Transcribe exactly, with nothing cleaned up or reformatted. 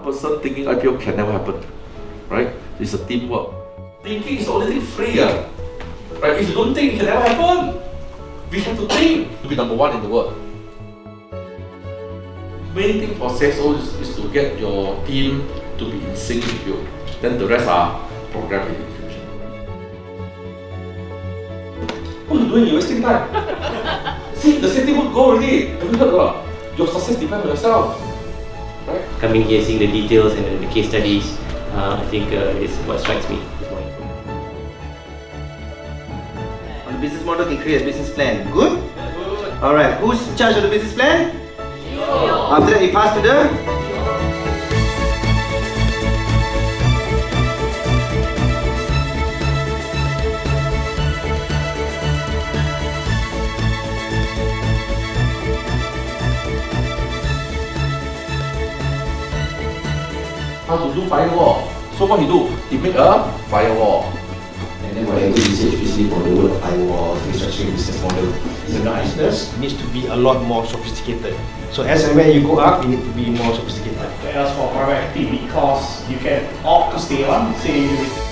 person thinking I P O can never happen, right? It's a teamwork. Thinking is the only thing free, uh, right? If you don't think, it can never happen. We have to think to be number one in the world. Main thing for sales is, is to get your team to be in sync with you. Then the rest are program execution. What are you doing? You're wasting time. See, the same thing would go already. Have you heard a lot? Your success depends on yourself. Right? Coming here, seeing the details and the case studies, uh, I think uh, is what strikes me. On the business model, can create a business plan. Good? Good. Alright, who's in charge of the business plan? You. After that, you pass to the? How to do firewall. So what he do? He make a firewall. And then whatever you say, especially for the word firewall, restructuring business model, the business needs to be a lot more sophisticated. So as and when you go up, you need to be more sophisticated. As for private equity, because you can opt to stay on, say you